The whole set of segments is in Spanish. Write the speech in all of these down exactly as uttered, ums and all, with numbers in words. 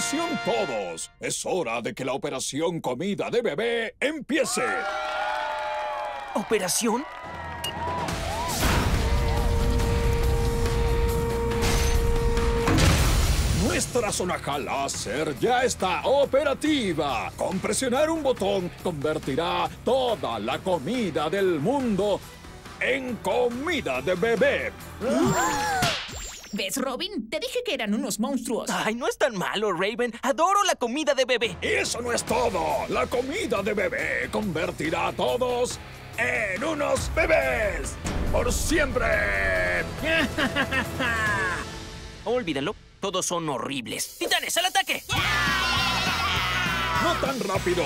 Atención todos, es hora de que la operación comida de bebé empiece. ¿Operación? Nuestra sonaja láser ya está operativa. Con presionar un botón convertirá toda la comida del mundo en comida de bebé. ¿Ves, Robin? Te dije que eran unos monstruos. Ay, no es tan malo, Raven. Adoro la comida de bebé. Y eso no es todo. La comida de bebé convertirá a todos en unos bebés. ¡Por siempre! Olvídenlo. Todos son horribles. ¡Titanes, al ataque! ¡No tan rápido!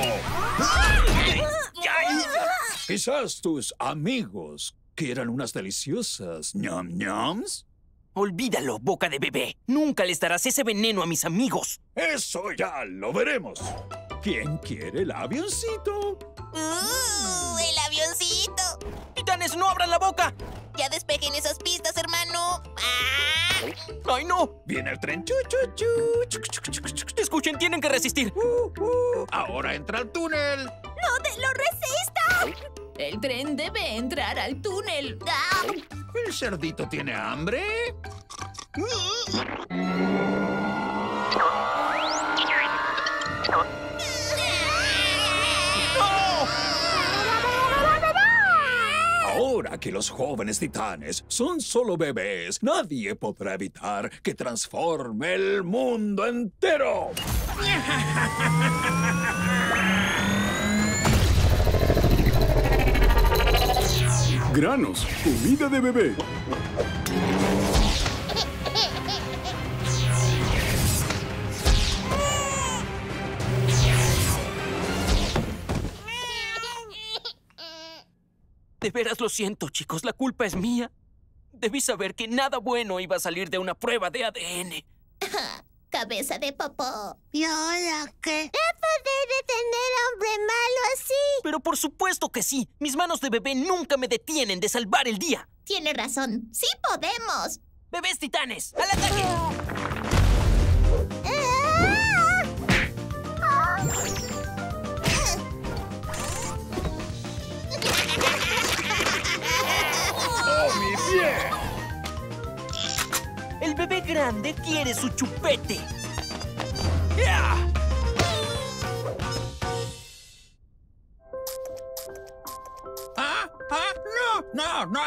Quizás tus amigos quieran unas deliciosas ñam ñams. Olvídalo, boca de bebé. Nunca les darás ese veneno a mis amigos. Eso ya lo veremos. ¿Quién quiere el avioncito? ¡Uh! ¡El avioncito! ¡Titanes, no abran la boca! Ya despejen esas pistas, hermano. ¡Ah! ¡Ay, no! Viene el tren. Chu, chu, chu. Chuc, chuc, chuc, chuc, chuc. Escuchen, tienen que resistir. Uh, uh. Ahora entra al túnel. ¡No te lo resistas! El tren debe entrar al túnel. ¡Ah! ¿El cerdito tiene hambre? Ahora que los jóvenes titanes son solo bebés, nadie podrá evitar que transforme el mundo entero. Granos, comida de bebé. De veras lo siento, chicos. La culpa es mía. Debí saber que nada bueno iba a salir de una prueba de A D N. Cabeza de popó. ¿Y ahora qué? ¿No poder detener a hombre malo así? Pero por supuesto que sí. Mis manos de bebé nunca me detienen de salvar el día. Tiene razón. ¡Sí podemos! ¡Bebés titanes! ¡Al ataque! ¡Oh, mi pie! El bebé grande quiere su chupete. ¡Ya! ¡Ah! ¡Ah! ¡No! ¡No! ¡No!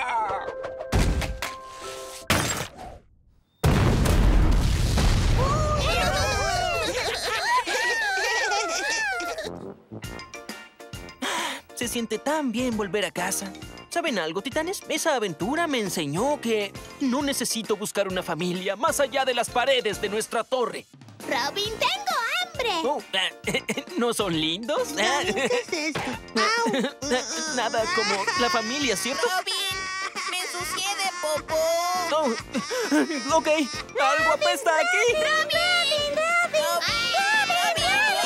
Se siente tan bien volver a casa. ¿Saben algo, titanes? Esa aventura me enseñó que no necesito buscar una familia más allá de las paredes de nuestra torre. ¡Robin, tengo hambre! Oh, eh, ¿no son lindos? ¿Qué es esto? ¡Au! Nada como la familia, ¿cierto? ¡Robin! ¡Me ensucié de popó! Oh, ok, algo apesta aquí. ¡Robin! ¡Robin! ¡Robin!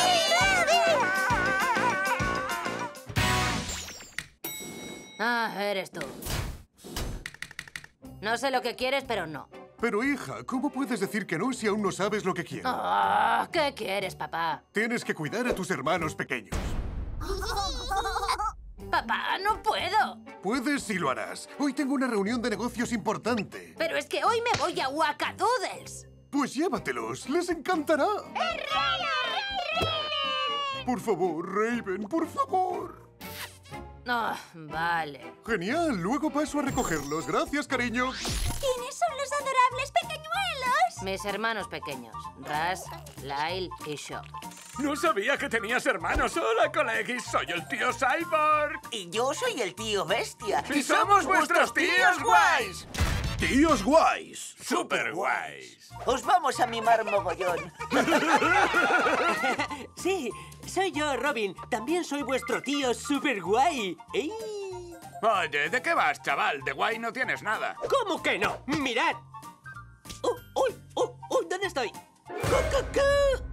Ah, eres tú. No sé lo que quieres, pero no. Pero, hija, ¿cómo puedes decir que no si aún no sabes lo que quieres? Ah, ¿qué quieres, papá? Tienes que cuidar a tus hermanos pequeños. Papá, no puedo. Puedes y lo harás. Hoy tengo una reunión de negocios importante. Pero es que hoy me voy a Wackadoodles. Pues llévatelos, les encantará. Por favor, Raven, por favor. Ah, vale. Genial, luego paso a recogerlos. Gracias, cariño. ¿Quiénes son los adorables pequeñuelos? Mis hermanos pequeños, Raz, Lyle y Shock. No sabía que tenías hermanos. Hola, colegis. Soy el tío Cyborg. Y yo soy el tío Bestia. ¡Y somos vuestros tíos guays! ¡Tíos guays! ¡Súper guays! Os vamos a mimar mogollón. Sí, soy yo, Robin. También soy vuestro tío súper guay. ¡Ey! Oye, ¿de qué vas, chaval? De guay no tienes nada. ¿Cómo que no? ¡Mirad! ¡Oh, uy! ¡Oh, uy! ¿Dónde estoy? ¡Cu, cu, cu!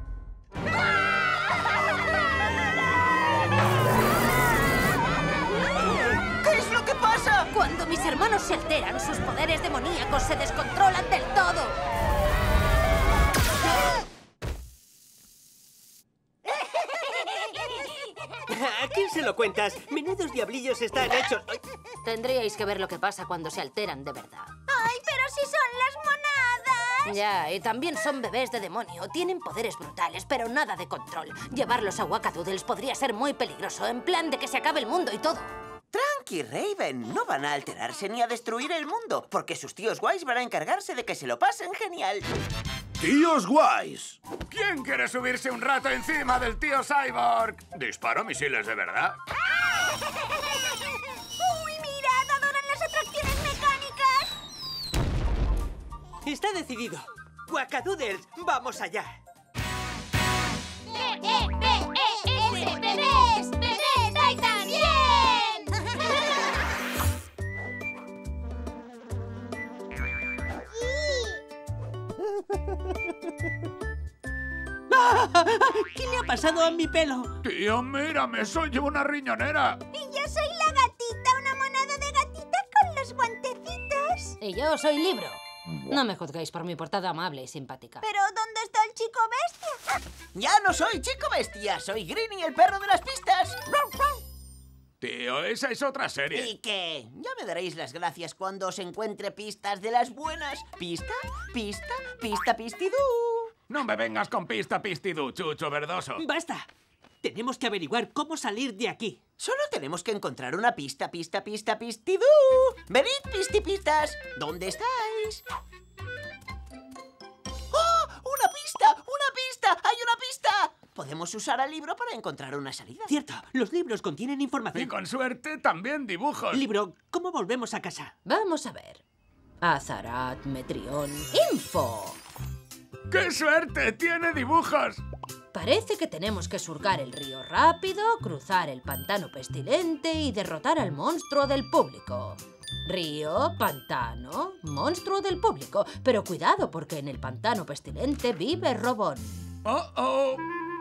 ¿Qué es lo que pasa? Cuando mis hermanos se alteran, sus poderes demoníacos se descontrolan del todo. se lo cuentas? Menudos diablillos están hechos. Ay. Tendríais que ver lo que pasa cuando se alteran de verdad. ¡Ay, pero si son las monadas! Ya, y también son bebés de demonio. Tienen poderes brutales, pero nada de control. Llevarlos a Wackadoodles podría ser muy peligroso, en plan de que se acabe el mundo y todo. Tranqui, Raven. No van a alterarse ni a destruir el mundo, porque sus tíos guays van a encargarse de que se lo pasen genial. ¡Tíos guays! ¿Quién quiere subirse un rato encima del tío Cyborg? ¿Disparo misiles de verdad? ¡Uy, mirad! ¡Adoran las atracciones mecánicas! Está decidido. Wackadoodles, vamos allá. ¡Eh, eh, eh, eh, eh! ¡Bebés! ¡Bebés! ¡Ahí también! ¿Qué le ha pasado a mi pelo? Tío, mírame, soy una riñonera. Y yo soy la gatita, una monada de gatita con los guantecitos. Y yo soy Libro. No me juzguéis por mi portada amable y simpática. ¿Pero dónde está el chico bestia? Ya no soy chico bestia, soy Greenie, el perro de las pistas. Tío, esa es otra serie. ¿Y qué? Ya me daréis las gracias cuando os encuentre pistas de las buenas. ¿Pista? ¿Pista? ¿Pista, pistidú? No me vengas con pista, pistidú, chucho verdoso. ¡Basta! Tenemos que averiguar cómo salir de aquí. Solo tenemos que encontrar una pista, pista, pista, pistidú. Venid, pistipistas. ¿Dónde estáis? ¡Oh! ¡Una pista! ¡Una pista! ¡Hay una pista! Podemos usar al libro para encontrar una salida. Cierto, los libros contienen información. Y con suerte también dibujos. Libro, ¿cómo volvemos a casa? Vamos a ver. Azarat, Metrión, info. ¡Qué suerte! ¡Tiene dibujos! Parece que tenemos que surcar el río rápido, cruzar el pantano pestilente y derrotar al monstruo del público. Río, pantano, monstruo del público. Pero cuidado, porque en el pantano pestilente vive Robón. ¡Oh, oh!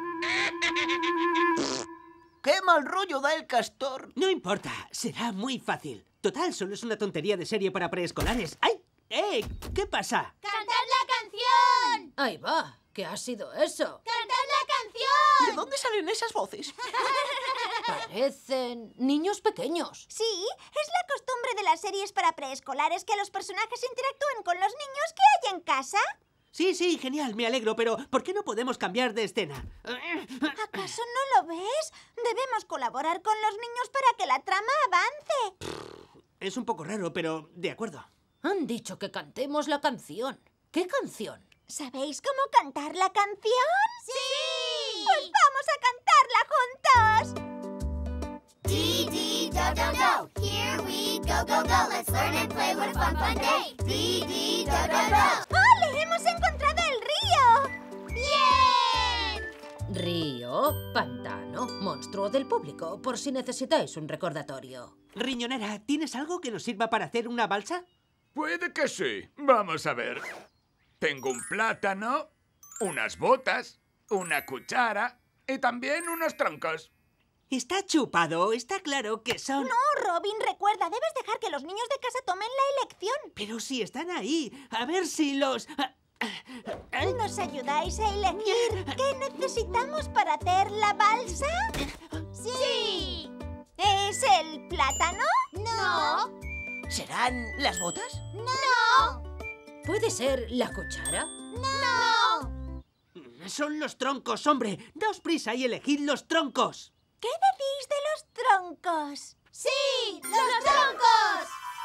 ¡Qué mal rollo da el castor! No importa, será muy fácil. Total, solo es una tontería de serie para preescolares. ¡Ay! ¡Eh! ¿Qué pasa? ¡Cantad la canción! Ahí va. ¿Qué ha sido eso? ¡Cantad la canción! ¿De dónde salen esas voces? Parecen niños pequeños. Sí, es la costumbre de las series para preescolares que los personajes interactúen con los niños que hay en casa. Sí, sí, genial, me alegro, pero ¿por qué no podemos cambiar de escena? ¿Acaso no lo ves? Debemos colaborar con los niños para que la trama avance. Es un poco raro, pero de acuerdo. Han dicho que cantemos la canción. ¿Qué canción? ¿Sabéis cómo cantar la canción? ¡Sí! Pues vamos a cantarla juntos. Dee dee do do do, here we go go go. Let's learn and play, what a fun fun day. Dee dee do do do. ¡Ole! ¡Hemos encontrado el río! ¡Bien! Río, pantano, monstruo del público, por si necesitáis un recordatorio. Riñonera, ¿tienes algo que nos sirva para hacer una balsa? Puede que sí. Vamos a ver. Tengo un plátano, unas botas, una cuchara y también unos troncos. Está chupado, está claro que son... No, Robin, recuerda, debes dejar que los niños de casa tomen la elección. Pero si están ahí, a ver si los... ¿Nos ayudáis a elegir qué necesitamos para hacer la balsa? Sí. ¿Es el plátano? No. ¿Serán las botas? No. ¿Puede ser la cuchara? No. Son los troncos, hombre. Daos prisa y elegid los troncos. ¿Qué decís de los troncos? ¡Sí! ¡Los troncos!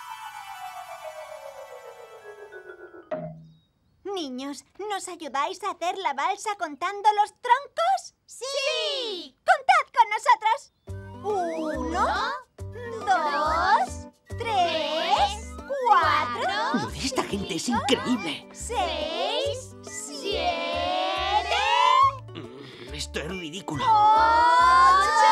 Niños, ¿nos ayudáis a hacer la balsa contando los troncos? ¡Sí! ¡Contad con nosotros! Uno, dos, tres, cuatro... Lo de esta gente es increíble. Seis, siete... Esto es ridículo. ¡Ocho!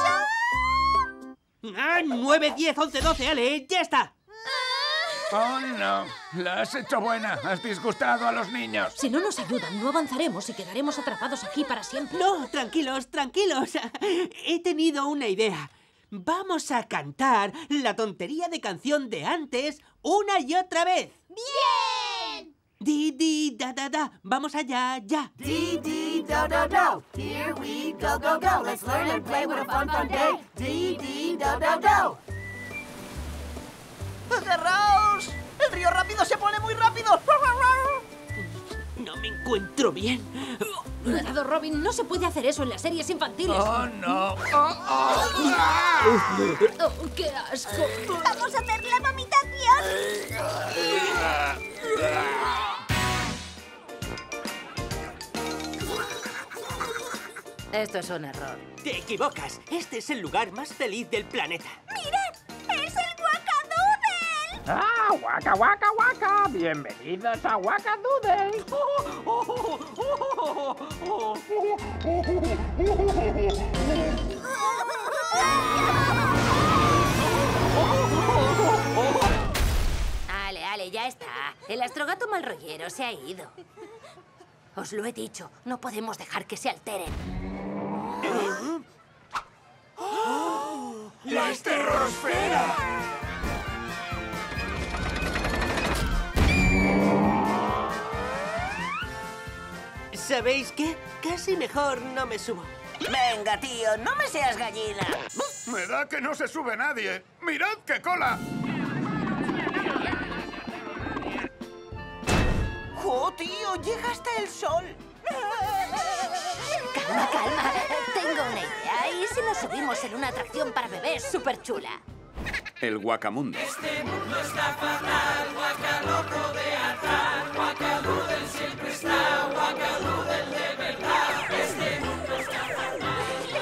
¡Ah! nueve, diez, once, doce, Ale, ya está. Oh, no. La has hecho buena. Has disgustado a los niños. Si no nos ayudan, no avanzaremos y quedaremos atrapados aquí para siempre. No, tranquilos, tranquilos. He tenido una idea. Vamos a cantar la tontería de canción de antes una y otra vez. ¡Bien! Di, di, da, da, da. Vamos allá, ya. Di, di, do, do, do. Here we go, go, go. Let's learn and play with a fun, fun day. Dee, dee, do, do, do. ¡Agarraos! ¡El río rápido se pone muy rápido! No me encuentro bien. Cuidado, Robin, no se puede hacer eso en las series infantiles. ¡Oh, no! ¡Oh, oh! Oh, ¡qué asco! ¡Vamos a hacer la vomitación! Esto es un error. Te equivocas. Este es el lugar más feliz del planeta. ¡Miren! ¡Es el Wackadoodle! ¡Ah, Waka Waka Waka! ¡Bienvenidos a Wackadoodle! Ale, Ale, ya está. El astrogato mal rollero se ha ido. Os lo he dicho, no podemos dejar que se alteren. ¡La esterrosfera! ¿Sabéis qué? Casi mejor no me subo. Venga, tío, no me seas gallina. Me da que no se sube nadie. ¡Mirad qué cola! ¡Oh, tío! ¡Llega hasta el sol! Calma, calma. Tengo una idea. ¿Y si nos subimos en una atracción para bebés súper chula? El Guacamundo. Este mundo está fatal, Guacaloco de atrás, Wackadoodle siempre está, Wackadoodle de verdad. Este mundo está fatal.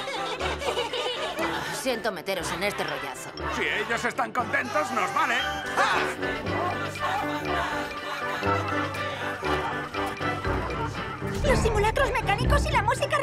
Siento meteros en este rollazo. Si ellos están contentos, nos vale. ¡Ah! Los simulacros mecánicos y la música